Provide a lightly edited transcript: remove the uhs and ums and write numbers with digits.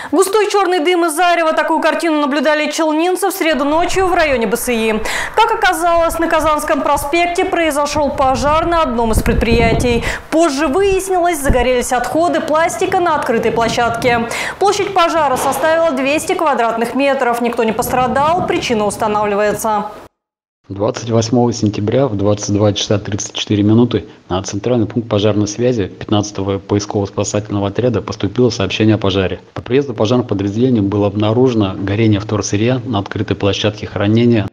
Густой черный дым из зарева. Такую картину наблюдали челнинцы в среду ночью в районе БСИ. Как оказалось, на Казанском проспекте произошел пожар на одном из предприятий. Позже выяснилось, загорелись отходы пластика на открытой площадке. Площадь пожара составила 200 квадратных метров. Никто не пострадал, причина устанавливается. 28 сентября в 22 часа 34 минуты на центральный пункт пожарной связи 15-го поисково-спасательного отряда поступило сообщение о пожаре. По приезду пожарных подразделений было обнаружено горение вторсырья на открытой площадке хранения